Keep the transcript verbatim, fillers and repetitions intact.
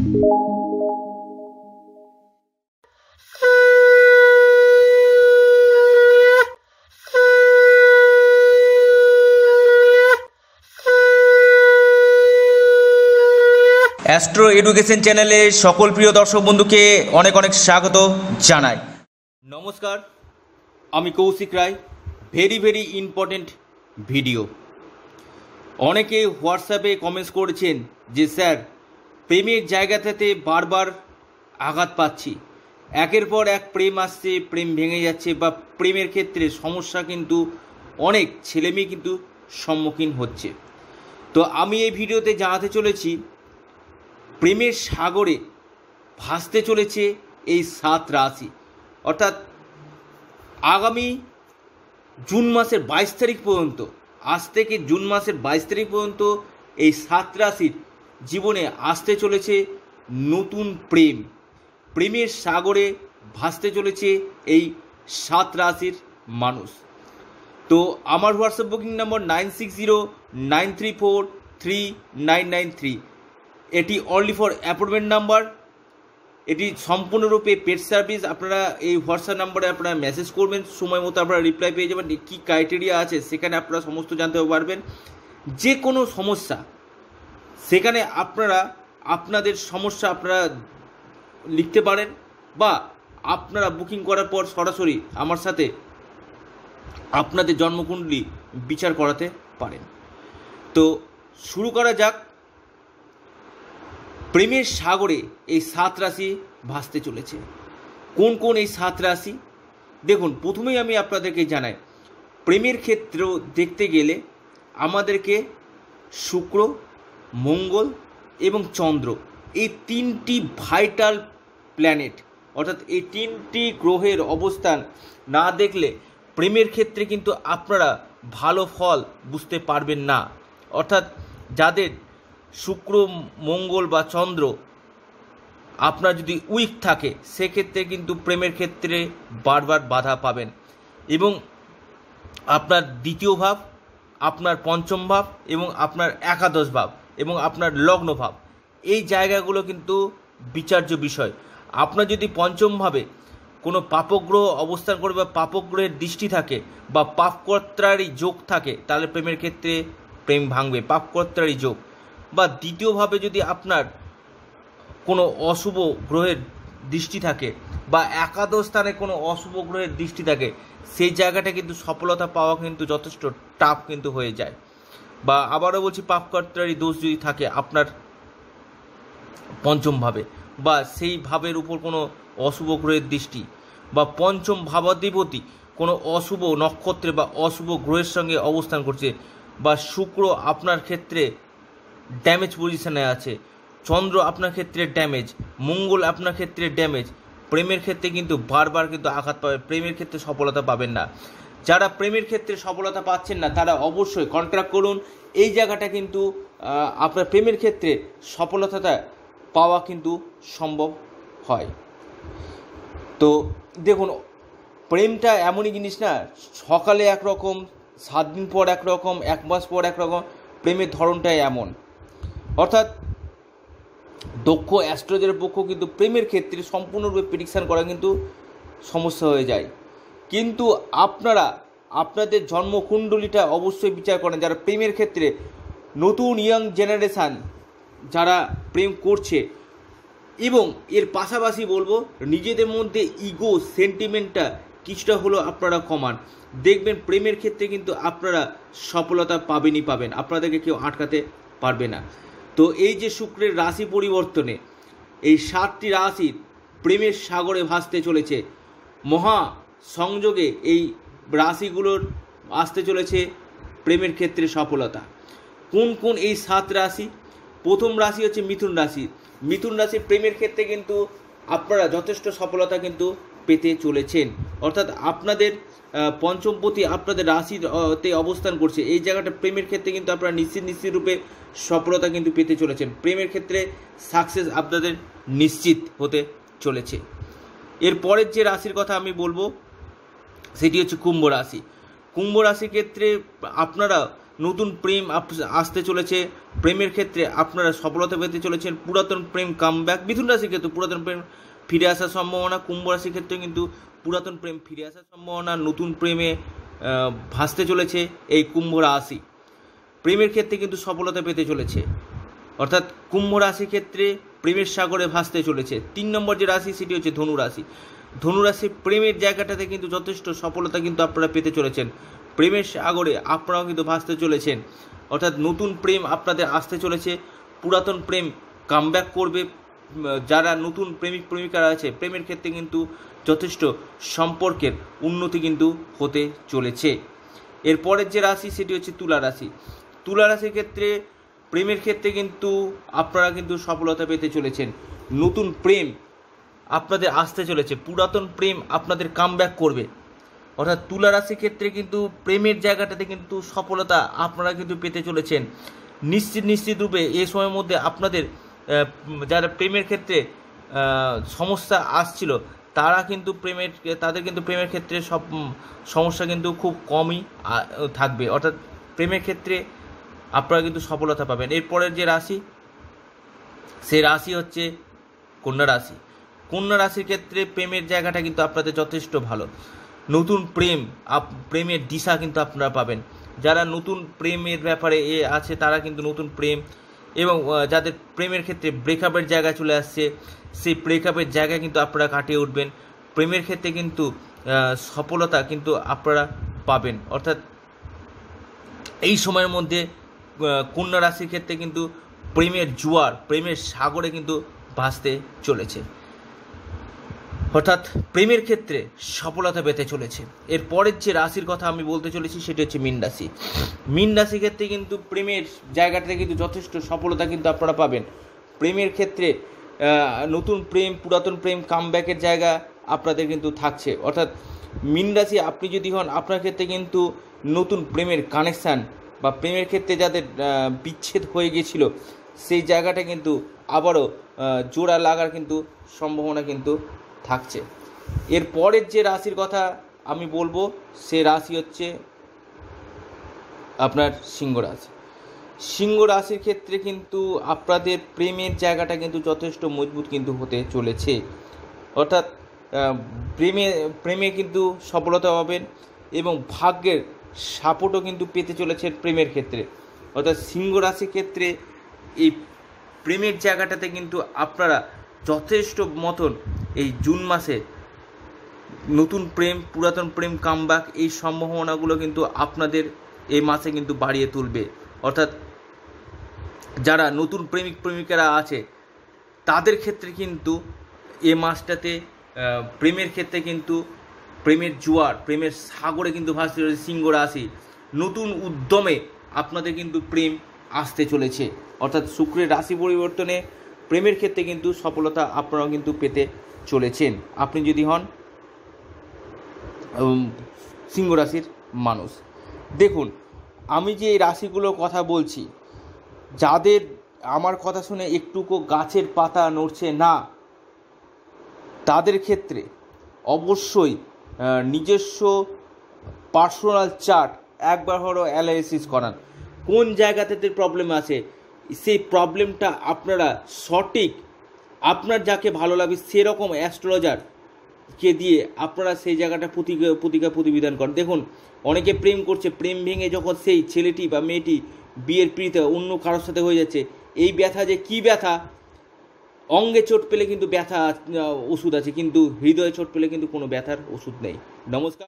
Astro education চ্যানেলে সকল প্রিয় দর্শক বন্ধুকে অনেক অনেক স্বাগত জানাই। নমস্কার, আমি Kaushik Roy. Very very important video. অনেকে হোয়াটসঅ্যাপে কমেন্টস করেছেন যে স্যার, প্রেমের জায়গাটাতে বারবার আঘাত পাচ্ছি, একের পর এক প্রেম আসছে, প্রেম ভেঙে যাচ্ছে, বা প্রেমের ক্ষেত্রে সমস্যা কিন্তু অনেক ছেলেমেয়ে কিন্তু সম্মুখীন হচ্ছে। তো আমি এই ভিডিওতে জানাতে চলেছি, প্রেমের সাগরে ভাসতে চলেছে এই সাত রাশি, অর্থাৎ আগামী জুন মাসের বাইশ তারিখ পর্যন্ত, আজ থেকে জুন মাসের বাইশ তারিখ পর্যন্ত এই সাত রাশির জীবনে আসতে চলেছে নতুন প্রেম। প্রেমের সাগরে ভাসতে চলেছে এই সাত রাশির মানুষ। তো আমার WhatsApp booking number nine six zero nine three four three nine nine three. এটি অনলি ফর অ্যাপয়েন্টমেন্ট নাম্বার। এটি সম্পূর্ণরূপে পেড সার্ভিস। আপনারা এই হোয়াটসঅ্যাপ নাম্বারে আপনারা মেসেজ করবেন, সময় মতো আপনারা রিপ্লাই পেয়ে যাবেন। কী ক্রাইটেরিয়া আছে সেখানে আপনারা সমস্ত জানতে পারবেন। যে কোনো সমস্যা সেখানে আপনারা আপনাদের সমস্যা আপনারা লিখতে পারেন, বা আপনারা বুকিং করার পর সরাসরি আমার সাথে আপনাদের জন্মকুণ্ডলী বিচার করাতে পারেন। তো শুরু করা যাক। প্রেমের সাগরে এই সাত রাশি ভাসতে চলেছে। কোন কোন এই সাত রাশি? দেখুন, প্রথমেই আমি আপনাদেরকে জানাই, প্রেমের ক্ষেত্র দেখতে গেলে আমাদেরকে শুক্র, মঙ্গল এবং চন্দ্র, এই তিনটি ভাইটাল প্ল্যানেট, অর্থাৎ এই তিনটি গ্রহের অবস্থান না দেখলে প্রেমের ক্ষেত্রে কিন্তু আপনারা ভালো ফল বুঝতে পারবেন না। অর্থাৎ যাদের শুক্র, মঙ্গল বা চন্দ্র আপনার যদি উইক থাকে, সেক্ষেত্রে কিন্তু প্রেমের ক্ষেত্রে বারবার বাধা পাবেন। এবং আপনার দ্বিতীয় ভাব, আপনার পঞ্চম ভাব এবং আপনার একাদশ ভাব এবং আপনার লগ্ন ভাব, এই জায়গাগুলো কিন্তু বিচার্য বিষয়। আপনার যদি পঞ্চম ভাবে কোনো পাপগ্রহ অবস্থান করে বা পাপগ্রহের দৃষ্টি থাকে বা পাপকর্তারই যোগ থাকে, তাহলে প্রেমের ক্ষেত্রে প্রেম ভাঙবে, পাপকর্তারই যোগ। বা দ্বিতীয়ভাবে যদি আপনার কোনো অশুভ গ্রহের দৃষ্টি থাকে বা একাদশ স্থানে কোনো অশুভ গ্রহের দৃষ্টি থাকে, সেই জায়গাটা কিন্তু সফলতা পাওয়া কিন্তু যথেষ্ট টাফ কিন্তু হয়ে যায়। বা আবারও বলছি, পাপকর্তারই দোষ যদি থাকে আপনার পঞ্চম ভাবে, বা সেই ভাবের উপর কোনো অশুভ গ্রহের দৃষ্টি, বা পঞ্চম ভাবাধিপতি কোনো অশুভ নক্ষত্রে বা অশুভ গ্রহের সঙ্গে অবস্থান করছে, বা শুক্র আপনার ক্ষেত্রে ড্যামেজ পজিশনে আছে, চন্দ্র আপনার ক্ষেত্রে ড্যামেজ, মঙ্গল আপনার ক্ষেত্রে ড্যামেজ, প্রেমের ক্ষেত্রে কিন্তু বারবার কিন্তু আঘাত পাবে, প্রেমের ক্ষেত্রে সফলতা পাবেন না। যারা প্রেমের ক্ষেত্রে সফলতা পাচ্ছেন না, তারা অবশ্যই কন্ট্যাক্ট করুন। এই জায়গাটা কিন্তু আপনার প্রেমের ক্ষেত্রে সফলতাটা পাওয়া কিন্তু সম্ভব হয়। তো দেখুন, প্রেমটা এমনই জিনিস না, সকালে একরকম, সাত দিন পর একরকম, এক মাস পর একরকম, প্রেমের ধরনটাই এমন। অর্থাৎ দক্ষ অ্যাস্ট্রোলজারের পক্ষ কিন্তু প্রেমের ক্ষেত্রে সম্পূর্ণরূপে প্রেডিকশান করা কিন্তু সমস্যা হয়ে যায়। কিন্তু আপনারা আপনাদের জন্মকুণ্ডলীটা অবশ্যই বিচার করেন। যারা প্রেমের ক্ষেত্রে নতুন ইয়াং জেনারেশান যারা প্রেম করছে, এবং এর পাশাপাশি বলবো নিজেদের মধ্যে ইগো সেন্টিমেন্টটা কিছুটা হলেও আপনারা কমান, দেখবেন প্রেমের ক্ষেত্রে কিন্তু আপনারা সফলতা পাবেনই পাবেন, আপনাদেরকে কেউ আটকাতে পারবে না। তো এই যে শুক্রের রাশি পরিবর্তনে এই সাতটি রাশির প্রেমের সাগরে ভাসতে চলেছে, মহা সংযোগে এই রাশিগুলোর আসতে চলেছে প্রেমের ক্ষেত্রে সফলতা। কোন কোন এই সাত রাশি? প্রথম রাশি হচ্ছে মিথুন রাশি। মিথুন রাশির প্রেমের ক্ষেত্রে কিন্তু আপনারা যথেষ্ট সফলতা কিন্তু পেতে চলেছেন। অর্থাৎ আপনাদের পঞ্চমপতি আপনাদের রাশিতে অবস্থান করছে, এই জায়গাটা প্রেমের ক্ষেত্রে কিন্তু আপনারা নিশ্চিত নিশ্চিত রূপে সফলতা কিন্তু পেতে চলেছেন। প্রেমের ক্ষেত্রে সাকসেস আপনাদের নিশ্চিত হতে চলেছে। এর পরের যে রাশির কথা আমি বলবো সেটি হচ্ছে কুম্ভ রাশি। কুম্ভ রাশির ক্ষেত্রে আপনারা নতুন প্রেম আসতে চলেছে, প্রেমের ক্ষেত্রে আপনারা সফলতা পেতে চলেছেন। পুরাতন প্রেম কামব্যাক। মিথুন রাশির ক্ষেত্রে পুরাতন প্রেম ফিরে আসার সম্ভাবনা। কুম্ভ রাশির ক্ষেত্রে কিন্তু পুরাতন প্রেম ফিরে আসার সম্ভাবনা, নতুন প্রেমে ভাসতে চলেছে এই কুম্ভ রাশি। প্রেমের ক্ষেত্রে কিন্তু সফলতা পেতে চলেছে, অর্থাৎ কুম্ভ রাশির ক্ষেত্রে প্রেমের সাগরে ভাসতে চলেছে। তিন নম্বর যে রাশি সেটি হচ্ছে ধনু রাশি। ধনু রাশি প্রেমের জায়গাটাতে কিন্তু যথেষ্ট সফলতা কিন্তু আপনারা পেতে চলেছেন। প্রেমের সাগরে আপনারাও কিন্তু ভাসতে চলেছেন, অর্থাৎ নতুন প্রেম আপনাদের আসতে চলেছে। পুরাতন প্রেম কামব্যাক করবে। যারা নতুন প্রেমিক প্রেমিকারা আছে প্রেমের ক্ষেত্রে কিন্তু যথেষ্ট সম্পর্কের উন্নতি কিন্তু হতে চলেছে। এরপরের যে রাশি সেটি হচ্ছে তুলা রাশি। তুলা রাশির ক্ষেত্রে প্রেমের ক্ষেত্রে কিন্তু আপনারা কিন্তু সফলতা পেতে চলেছেন। নতুন প্রেম আপনাদের আসতে চলেছে, পুরাতন প্রেম আপনাদের কামব্যাক করবে, অর্থাৎ তুলা রাশির ক্ষেত্রে কিন্তু প্রেমের জায়গাটাতে কিন্তু সফলতা আপনারা কিন্তু পেতে চলেছেন। নিশ্চিত নিশ্চিত রূপে এই সময়ের মধ্যে আপনাদের যারা প্রেমের ক্ষেত্রে সমস্যা আসছিল তারা কিন্তু প্রেমের তাদের কিন্তু প্রেমের ক্ষেত্রে সব সমস্যা কিন্তু খুব কমই থাকবে, অর্থাৎ প্রেমের ক্ষেত্রে আপনারা কিন্তু সফলতা পাবেন। এরপরের যে রাশি সেই রাশি হচ্ছে কন্যা রাশি। কন্যা রাশির ক্ষেত্রে প্রেমের জায়গাটা কিন্তু আপনাদের যথেষ্ট ভালো। নতুন প্রেম প্রেমের দিশা কিন্তু আপনারা পাবেন। যারা নতুন প্রেমের ব্যাপারে এ আছে তারা কিন্তু নতুন প্রেম, এবং যাদের প্রেমের ক্ষেত্রে ব্রেকআপের জায়গা চলে আসছে সেই ব্রেকআপের জায়গা কিন্তু আপনারা কাটিয়ে উঠবেন। প্রেমের ক্ষেত্রে কিন্তু সফলতা কিন্তু আপনারা পাবেন, অর্থাৎ এই সময়ের মধ্যে কন্যা রাশির ক্ষেত্রে কিন্তু প্রেমের জোয়ার প্রেমের সাগরে কিন্তু ভাসতে চলেছে, অর্থাৎ প্রেমের ক্ষেত্রে সফলতা পেতে চলেছে। এর পরের যে রাশির কথা আমি বলতে চলেছি সেটি হচ্ছে মীন রাশি। মীন রাশির ক্ষেত্রে কিন্তু প্রেমের জায়গাটাতে কিন্তু যথেষ্ট সফলতা কিন্তু আপনারা পাবেন। প্রেমের ক্ষেত্রে নতুন প্রেম পুরাতন প্রেম কামব্যাকের জায়গা আপনাদের কিন্তু থাকছে, অর্থাৎ মীন রাশি আপনি যদি হন আপনার ক্ষেত্রে কিন্তু নতুন প্রেমের কানেকশান বা প্রেমের ক্ষেত্রে যাদের বিচ্ছেদ হয়ে গিয়েছিল সেই জায়গাটা কিন্তু আবারও জোড়া লাগার কিন্তু সম্ভাবনা কিন্তু থাকছে। এর পরের যে রাশির কথা আমি বলবো সে রাশি হচ্ছে আপনার সিংহ রাশি। সিংহ রাশির ক্ষেত্রে কিন্তু আপনাদের প্রেমের জায়গাটা কিন্তু যথেষ্ট মজবুত কিন্তু হতে চলেছে, অর্থাৎ প্রেমে প্রেমে কিন্তু সফলতা পাবেন এবং ভাগ্যের সাপোর্টও কিন্তু পেতে চলেছে প্রেমের ক্ষেত্রে, অর্থাৎ সিংহ রাশির ক্ষেত্রে এই প্রেমের জায়গাটাতে কিন্তু আপনারা যথেষ্ট মতন এই জুন মাসে নতুন প্রেম পুরাতন প্রেম কামব্যাক এই সম্ভাবনাগুলো কিন্তু আপনাদের এই মাসে কিন্তু বাড়িয়ে তুলবে, অর্থাৎ যারা নতুন প্রেমিক প্রেমিকারা আছে তাদের ক্ষেত্রে কিন্তু এ মাসটাতে প্রেমের ক্ষেত্রে কিন্তু প্রেমের জোয়ার প্রেমের সাগরে কিন্তু ভাসতে চলেছে সিংহ রাশি। নতুন উদ্যমে আপনাদের কিন্তু প্রেম আসতে চলেছে, অর্থাৎ শুক্রের রাশি পরিবর্তনে প্রেমের ক্ষেত্রে কিন্তু সফলতা আপনারাও কিন্তু পেতে চলেছেন আপনি যদি হন সিংহ রাশির মানুষ। দেখুন আমি যে এই রাশিগুলোর কথা বলছি, যাদের আমার কথা শুনে একটুকু গাছের পাতা নড়ছে না তাদের ক্ষেত্রে অবশ্যই নিজস্ব পার্সোনাল চার্ট একবার হলো অ্যানালাইসিস করান। কোন জায়গাতে প্রবলেম আছে সেই প্রবলেমটা আপনারা সঠিক আপনার যাকে ভালো লাগে সেরকম অ্যাস্ট্রোলজারকে দিয়ে আপনারা সেই জায়গাটা প্রতিকা প্রতিকার প্রতিবিধান করেন। দেখুন অনেকে প্রেম করছে, প্রেম ভেঙে যখন সেই ছেলেটি বা মেয়েটি বিয়ের পিড়িতে অন্য কারোর সাথে হয়ে যাচ্ছে, এই ব্যথা যে কী ব্যথা, অঙ্গে চোট পেলে কিন্তু ব্যথা ওষুধ আছে, কিন্তু হৃদয়ে চোট পেলে কিন্তু কোনো ব্যথার ওষুধ নেই। নমস্কার।